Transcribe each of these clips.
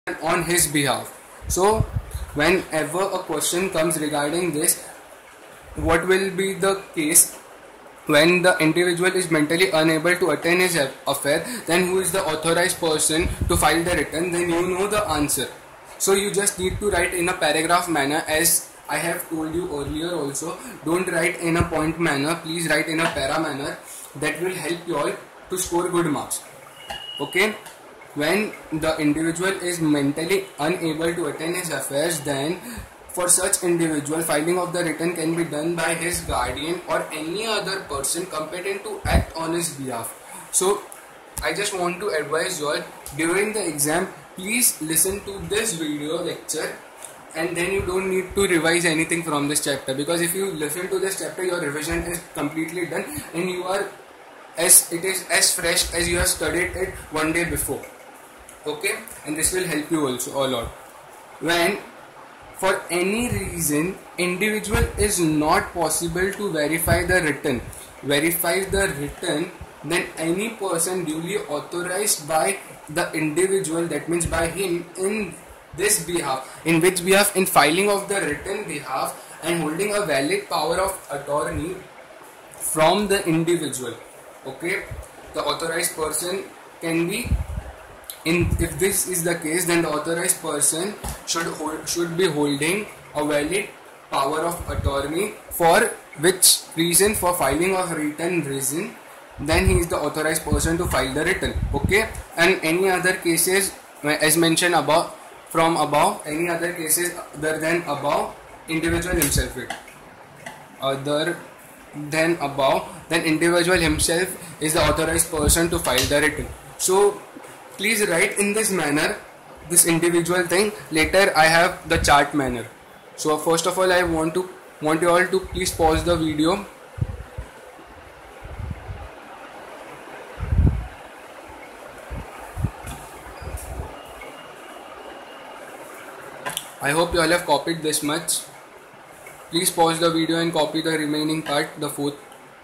on his behalf. So whenever a question comes regarding this, what will be the case when the individual is mentally unable to attend his affair, then who is the authorized person to file the return? Then you know the answer. So you just need to write in a paragraph manner, as I have told you earlier also. Don't write in a point manner, please write in a para manner. That will help you all to score good marks. Okay, when the individual is mentally unable to attend his affairs, then for such individual, filing of the return can be done by his guardian or any other person competent to act on his behalf. So I just want to advise you all, during the exam, please listen to this video lecture, and then you don't need to revise anything from this chapter, because if you listen to this chapter, your revision is completely done and you are as fresh as you have studied it one day before. Okay, and this will help you also a lot. When for any reason individual is not possible to verify the return, then any person duly authorized by the individual, that means by him, in this behalf, in which behalf, in filing of the written behalf and holding a valid power of attorney from the individual. Okay, the authorized person can be, if this is the case, then the authorized person should be holding a valid power of attorney, for which reason, for filing of written reason, then he is the authorized person to file the written. Okay, and any other cases as mentioned above, from above, any other cases other than above, individual himself other than above, then individual himself is the authorized person to file the written. So please write in this manner, this individual thing. Later I have the chart manner. So first of all, I want you all to please pause the video. I hope you all have copied this much. Please pause the video and copy the remaining part, the fourth.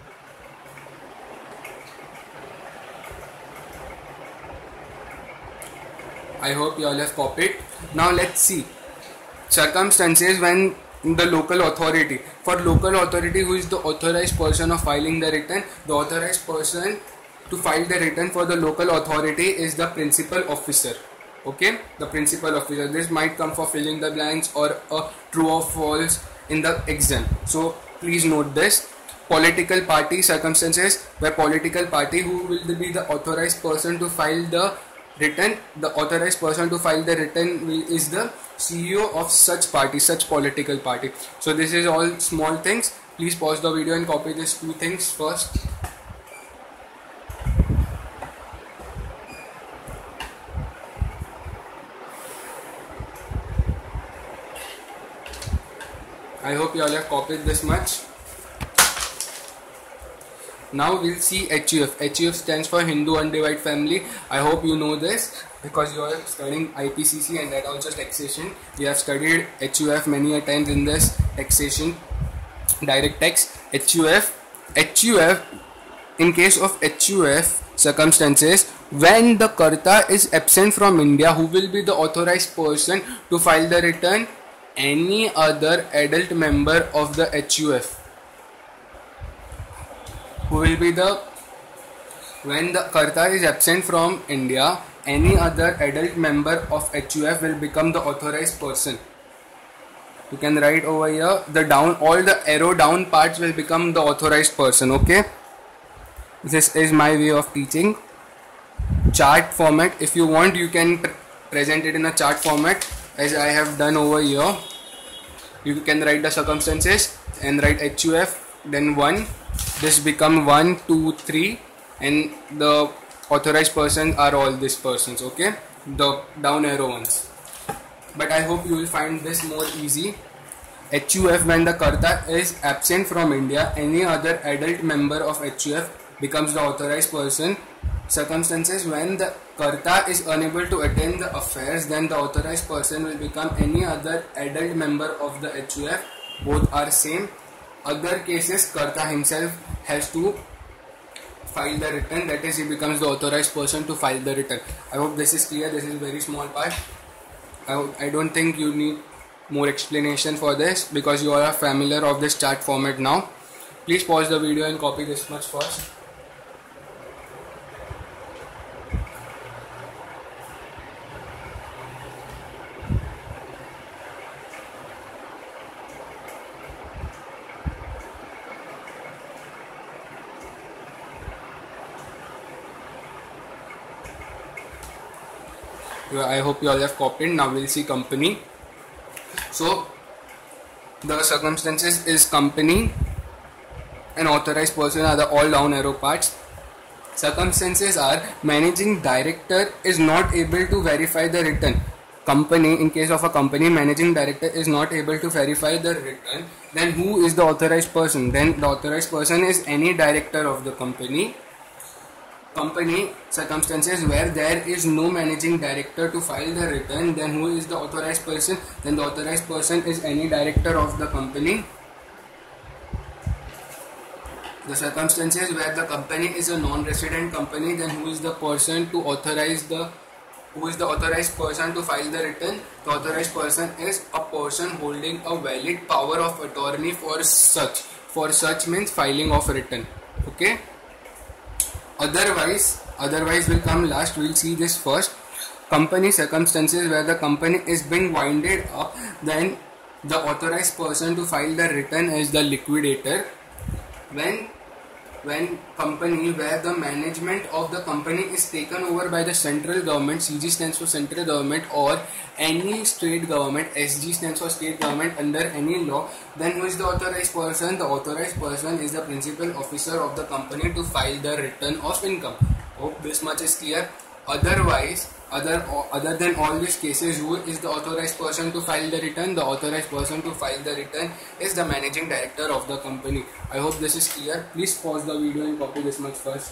I hope you all have copied. Now let's see circumstances when the local authority. For local authority, who is the authorized person of filing the return? The authorized person to file the return for the local authority is the principal officer. Okay, the principal officer. This might come for filling the blanks or a true or false in the exam. So please note this. Political party circumstances, where political party, who will be the authorized person to file the return? The authorized person to file the return is the CEO of such party, such political party. So this is all small things. Please pause the video and copy these two things first. I hope you all have copied this much. Now we'll see HUF. HUF stands for Hindu Undivided Family. I hope you know this because you are studying IPCC and that also taxation. We have studied HUF many a times in this taxation direct tax. HUF, in case of HUF circumstances, when the Karta is absent from India, who will be the authorized person to file the return? Any other adult member of the HUF. Who will be the, when the Karta is absent from India, any other adult member of HUF will become the authorized person. You can write over here, the down, all the arrow down parts will become the authorized person. Okay, this is my way of teaching. Chart format, if you want you can present it in a chart format, as I have done over here. You can write the circumstances and write HUF, then 1. This become 1, 2, 3, and the authorized persons are all these persons. Okay, the down arrow ones. But I hope you will find this more easy. HUF, when the Karta is absent from India, any other adult member of HUF becomes the authorized person. Circumstances, when the Karta is unable to attend the affairs, then the authorized person will become any other adult member of the HUF. Both are same. Other cases, Karta himself has to file the return, that is, he becomes the authorized person to file the return. I hope this is clear. This is a very small part. I don't think you need more explanation for this because you are familiar of this chart format now. Please pause the video and copy this much first. I hope you all have copied. Now we'll see company. So the circumstances is company and authorized person are the all down arrow parts. Circumstances are managing director is not able to verify the return. Company, in case of a company, managing director is not able to verify the return. Then who is the authorized person? Then the authorized person is any director of the company. Company circumstances where there is no managing director to file the return, then who is the authorized person? Then the authorized person is any director of the company. The circumstances where the company is a non-resident company, then who is the person to authorize the authorized person to file the return? The authorized person is a person holding a valid power of attorney for such. For such means filing of return. Okay. Otherwise will come last. We'll see this first. Company circumstances where the company is being winded up, then the authorized person to file the return is the liquidator. When company where the management of the company is taken over by the central government, CG stands for central government, or any state government, SG stands for state government under any law, then who is the authorized person? The authorized person is the principal officer of the company to file the return of income. Hope this much is clear. Otherwise, other than all these cases, who is the authorized person to file the return? The authorized person to file the return is the managing director of the company. I hope this is clear. Please pause the video and copy this much first.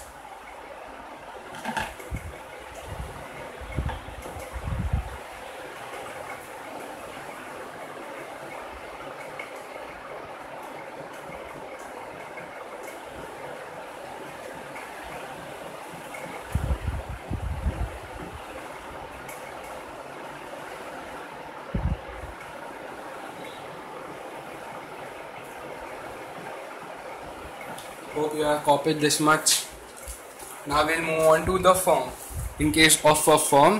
Hope you have copied this much. Now we'll move on to the firm. In case of a firm,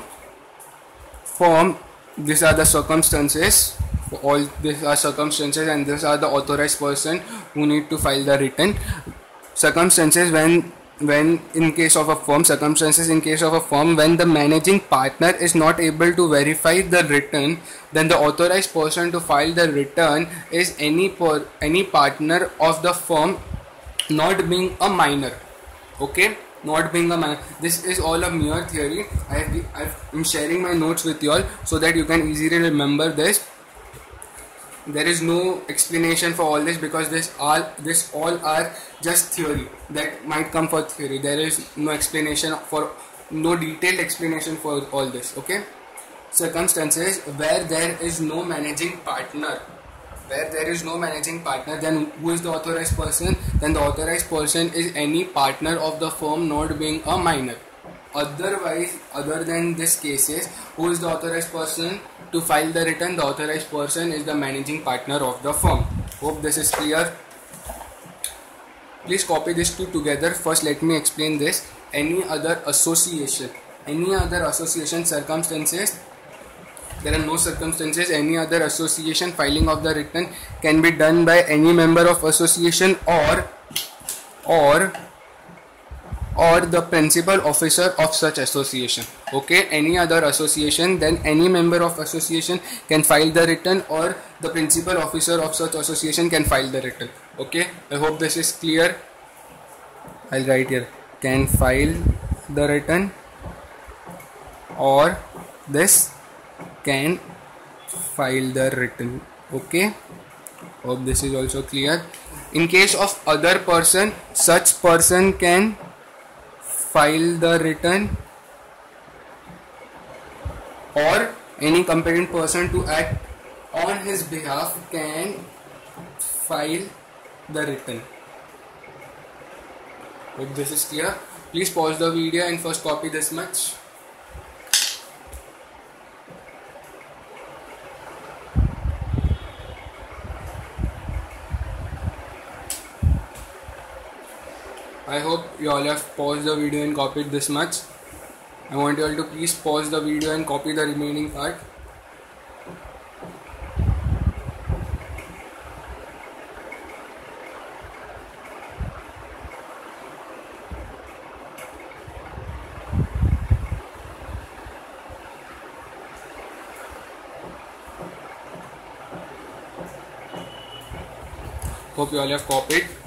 these are the circumstances. All these are circumstances, and these are the authorized person who need to file the return. Circumstances when in case of a firm, circumstances in case of a firm when the managing partner is not able to verify the return, then the authorized person to file the return is any partner of the firm, not being a minor. Okay, not being a minor. This is all a mere theory. I'm sharing my notes with you all so that you can easily remember this. There is no explanation for all this because this all are just theory that might come for theory. There is no explanation for, no detailed explanation for all this. Okay, circumstances where there is no managing partner. Where there is no managing partner, then who is the authorized person? Then the authorized person is any partner of the firm, not being a minor. Otherwise, other than these cases, who is the authorized person to file the return? The authorized person is the managing partner of the firm. Hope this is clear. Please copy these two together. First, let me explain this. Any other association circumstances. There are no circumstances. Any other association filing of the return can be done by any member of association or the principal officer of such association. Okay, any other association, then any member of association can file the return, or the principal officer of such association can file the return. Okay, I hope this is clear. I'll write here, can file the return, or this can file the return. Okay, hope this is also clear. In case of other person, such person can file the return, or any competent person to act on his behalf can file the return. Hope this is clear. Please pause the video and first copy this much. I hope you all have paused the video and copied this much. I want you all to please pause the video and copy the remaining part. Hope you all have copied.